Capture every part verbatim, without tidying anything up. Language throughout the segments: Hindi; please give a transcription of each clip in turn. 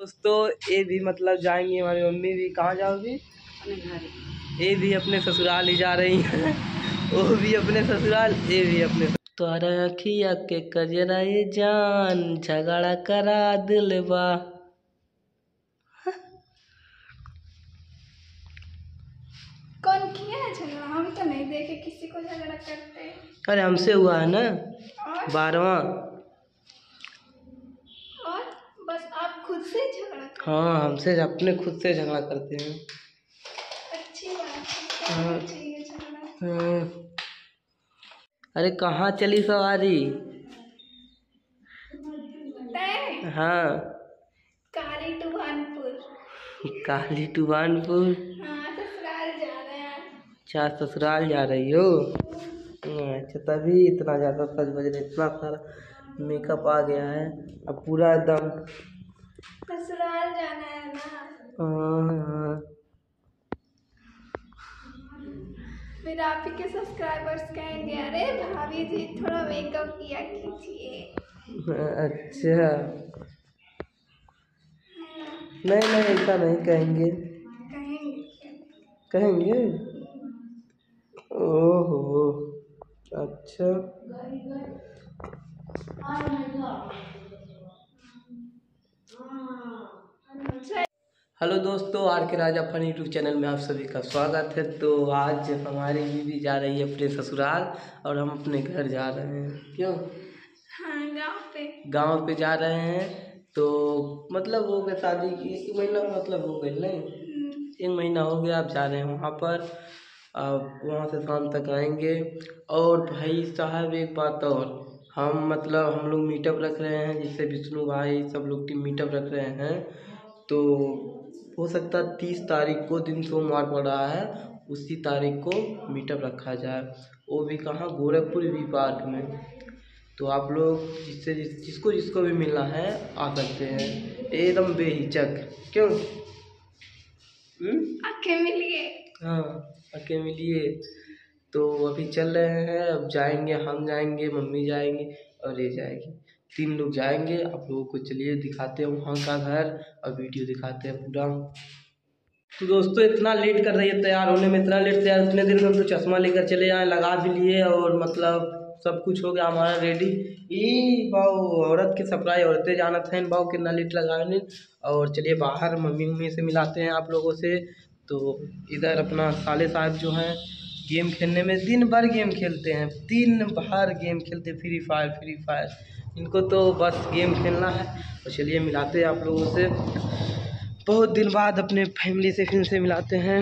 दोस्तों ये भी मतलब जाएंगी, हमारी मम्मी भी। कहाँ जाओगी? अपने घर। ये भी अपने ससुराल ही जा रही हैं। वो भी अपने ससुराल, ये भी अपने। तोरा अखिया के कजरा ये जान झगड़ा करा दिलवा। कौन किया है झगड़ा? हम तो नहीं देखे किसी को झगड़ा करते। अरे हमसे हुआ है ना बारहवां। और बस आप खुद से झगड़ा करते? हाँ, हमसे अपने खुद से झगड़ा करते हैं। अच्छी बात है, करना चाहिए झगड़ा। हाँ। अरे कहाँ चली सवारी? तय हाँ, काली टुहानपुर। काली टुहानपुर। हाँ, ससुराल जा रहे हैं। अच्छा, ससुराल जा रही हो? अच्छा, तभी इतना ज़्यादा सज बज रहे, इतना सारा मेकअप आ गया है अब पूरा एकदम। ससुराल जाना है ना। हाँ। फिर आप ही के सब्सक्राइबर्स कहेंगे अरे भाभी जी थोड़ा मेकअप किया कीजिए। अच्छा, नहीं नहीं ऐसा नहीं कहेंगे। कहेंगे कहेंगे? ओहो, अच्छा। हेलो दोस्तों, आर के राजा फन यूट्यूब चैनल में आप सभी का स्वागत है। तो आज हमारी बीवी जा रही है अपने ससुराल और हम अपने घर जा रहे हैं। क्यों? हाँ, गाँव पे गांव पे जा रहे हैं। तो मतलब हो गया शादी की एक महीना, मतलब हो गया नहीं, एक महीना हो गया। आप जा रहे हैं वहाँ पर, अब वहाँ से शाम तक आएंगे। और भाई साहब एक बात और, हम मतलब हम लोग मीटअप रख रहे हैं, जिससे विष्णु भाई सब लोग टीम मीटअप रख रहे हैं। तो हो सकता है तीस तारीख को, दिन सोमवार पड़ रहा है, उसी तारीख को मीटअप रखा जाए। वो भी कहाँ? गोरखपुर वी पार्क में। तो आप लोग जिससे जिस, जिसको जिसको भी मिलना है आ सकते हैं एकदम बेहिचक। क्यों? आके मिलिए। हाँ, आके मिलिए। तो अभी चल रहे हैं, अब जाएंगे, हम जाएंगे, मम्मी जाएंगी और ये जाएगी, तीन लोग जाएंगे। आप लोगों को चलिए दिखाते हैं वहाँ का घर और वीडियो दिखाते हैं पूरा। तो दोस्तों इतना लेट कर रही है तैयार होने में, इतना लेट तैयार, उतने दिन में हम तो चश्मा लेकर चले आए, लगा भी लिए और मतलब सब कुछ हो गया हमारा रेडी। ई बाऊ औरत के सप्लाई, औरतें जाना था इन बाऊ, कितना लेट लगा नहीं। और चलिए बाहर मम्मी मम्मी से मिलाते हैं आप लोगों से। तो इधर अपना साले साहब जो हैं गेम खेलने में दिन भर गेम खेलते हैं, दिन भर गेम खेलते, फ्री फायर फ्री फायर इनको तो बस गेम खेलना है। तो चलिए मिलाते हैं आप लोगों से, बहुत दिन बाद अपने फैमिली से फिर से मिलाते हैं।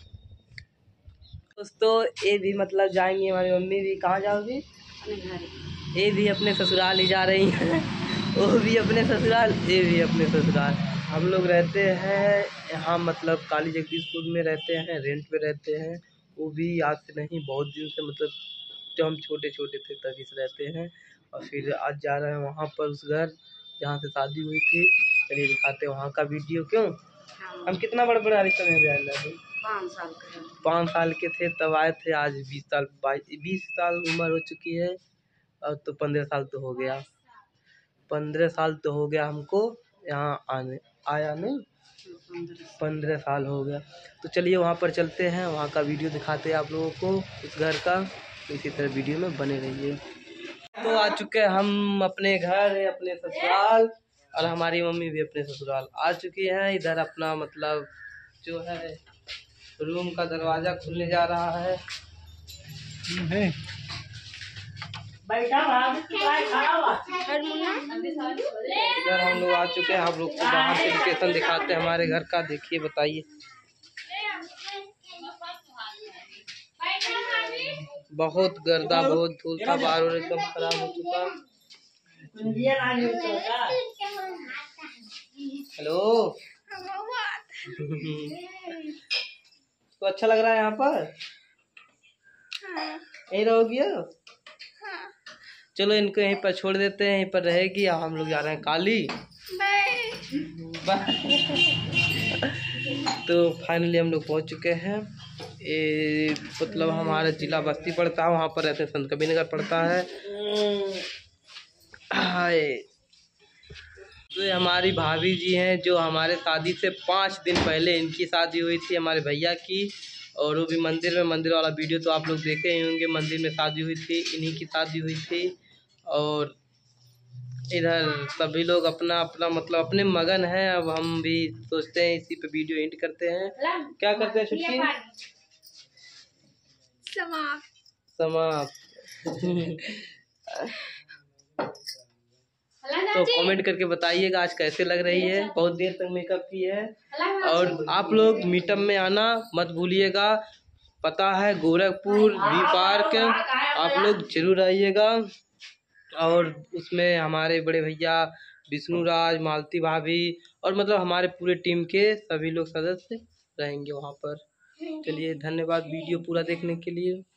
दोस्तों ये भी मतलब जाएंगी, हमारी मम्मी भी। कहाँ जाओगी? अपने घर। ये भी अपने ससुराल ही जा रही हैं। वो भी अपने ससुराल, ये भी अपने ससुराल। हम लोग रहते हैं यहाँ मतलब काली जगदीशपुर में रहते हैं, रेंट पे रहते हैं। वो भी आज से नहीं, बहुत दिन से, मतलब जब हम छोटे छोटे थे तभी से रहते हैं। और फिर आज जा रहे हैं वहाँ पर, उस घर जहाँ से शादी हुई थी। चलिए दिखाते हैं वहाँ का वीडियो। क्यों? हम कितना बड़े बड़े आरिफ में थे? पाँच साल के पाँच साल के थे तब आए थे। आज बीस साल बाईस बीस साल उम्र हो चुकी है। अब तो पंद्रह साल तो हो गया, पंद्रह साल तो हो गया हमको यहाँ आने आया नहीं, पंद्रह साल हो गया। तो चलिए वहाँ पर चलते हैं, वहाँ का वीडियो दिखाते हैं आप लोगों को उस घर का। तो इसी तरह वीडियो में बने रहिए। तो आ चुके हैं हम अपने घर, अपने ससुराल, और हमारी मम्मी भी अपने ससुराल आ चुकी है। इधर अपना मतलब जो है रूम का दरवाज़ा खुलने जा रहा है। इधर हम लोग आ चुके हैं, आप लोग को बाहर से लोकेशन दिखाते हैं हमारे घर का। देखिए बताइए, बहुत गर्दा, बहुत धूल था, बाहर और एकदम खराब हो चुका। हेलो तो अच्छा लग रहा है यहाँ पर? यहीं रहोगी? चलो इनको यहीं पर छोड़ देते हैं, यहीं पर रहेगी। अब हम लोग जा रहे हैं काली। तो फाइनली हम लोग पहुँच चुके हैं। ये मतलब हमारा जिला बस्ती पड़ता है, वहाँ पर रहते हैं, संत कबीर नगर पड़ता है। हाय तो ये हमारी भाभी जी हैं जो हमारे शादी से पाँच दिन पहले इनकी शादी हुई थी हमारे भैया की। और वो भी मंदिर में, मंदिर वाला वीडियो तो आप लोग देखे ही होंगे। मंदिर में शादी हुई थी, इन्हीं की शादी हुई थी। और इधर सभी लोग अपना अपना मतलब अपने मगन हैं। अब हम भी सोचते हैं इसी पे वीडियो एंड करते हैं। क्या करते हैं छुट्टी? समाप्त समाप्त। तो कमेंट करके बताइएगा आज कैसे लग रही है। बहुत देर तक मेकअप की है। और आप लोग मीटअप में आना मत भूलिएगा। पता है गोरखपुर वी पार्क, आप लोग जरूर आइएगा। और उसमें हमारे बड़े भैया विष्णु राज, मालती भाभी और मतलब हमारे पूरे टीम के सभी लोग सदस्य रहेंगे वहाँ पर। चलिए धन्यवाद वीडियो पूरा देखने के लिए।